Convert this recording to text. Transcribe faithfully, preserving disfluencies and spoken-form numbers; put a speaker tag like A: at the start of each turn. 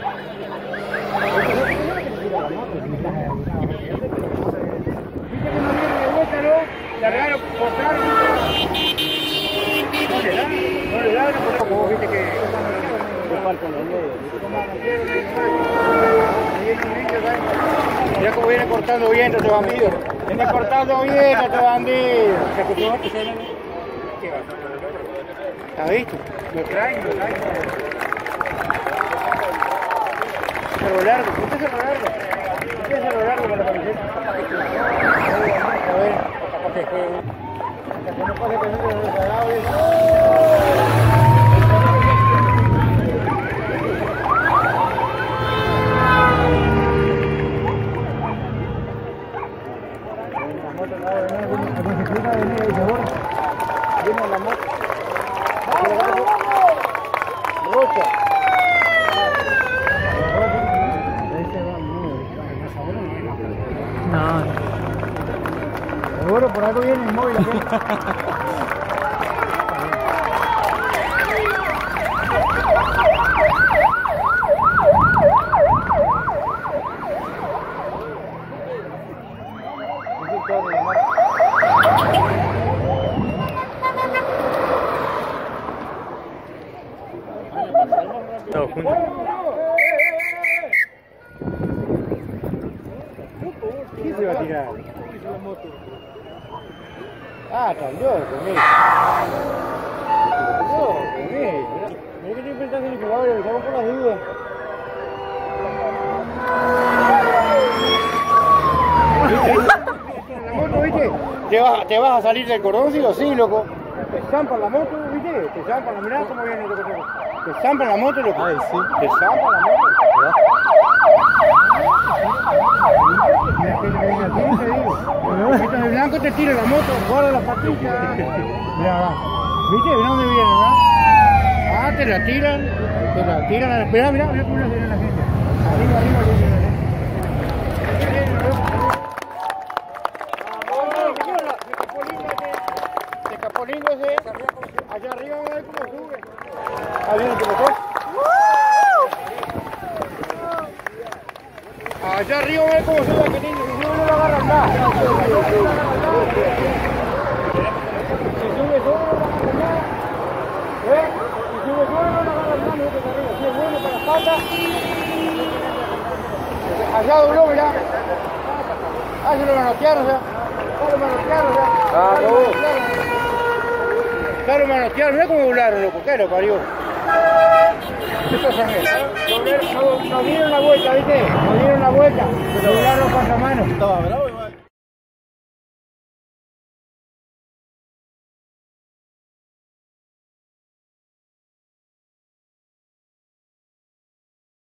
A: Le regalo cortaron. No le dan, no le dan, porque vos viste que mira cómo viene cortando viento este bandido. Viene cortando viento este bandido. ¿Has visto? Lo traen, lo traen. Cerro largo, ¿usted es cerro largo? ¿Usted es cerro largo con la camiseta? A ver, hasta que no pase que no se desagradable. Viene la moto. Rocha.
B: No.
A: Seguro por algo viene el móvil aquí.
B: Todos juntos.
A: ¿Quién se va a tirar? Ah, cambió conmigo. Cambió conmigo. Mira que siempre estás en el jugador, estamos por las dudas. La moto, ¿viste? ¿Te vas, ¿Te vas a salir del cordón, sí o sí, loco? Te zampan la moto, ¿viste? Te zampan la mirada, ¿cómo viene el loco? Te zampan la moto, loco.
B: Ay, sí.
A: Te zampan la moto. Estos de blanco te tira la moto, guarda la patilla. Mira, va. ¿Viste? Mira dónde viene, ¿verdad? Ah, te la tiran. Te la tiran. Mira, mira, mira cómo la tiran la gente. Arriba, arriba, arriba. Se escapó lindo ese. Allá arriba va a ver cómo sube. Ah, viene tu motor. Allá arriba va a ver cómo sube aquel niño. Si sube no lo agarran nada. Si sube solo no lo agarran nada. ¿Eh? Si sube solo no lo agarran nada. Mira que está arriba. Si es bueno para las patas. Allá dobló, mirá. Ah, se lo manotearon ya. Ya lo manotearon ya. Ah, no. Ya lo manotearon. Mirá cómo doblaron, loco. ¿Qué lo parió? Nos dieron la vuelta, ¿viste? Nos dieron la vuelta. Doblaron los pasamanos.
B: Estaba bravo.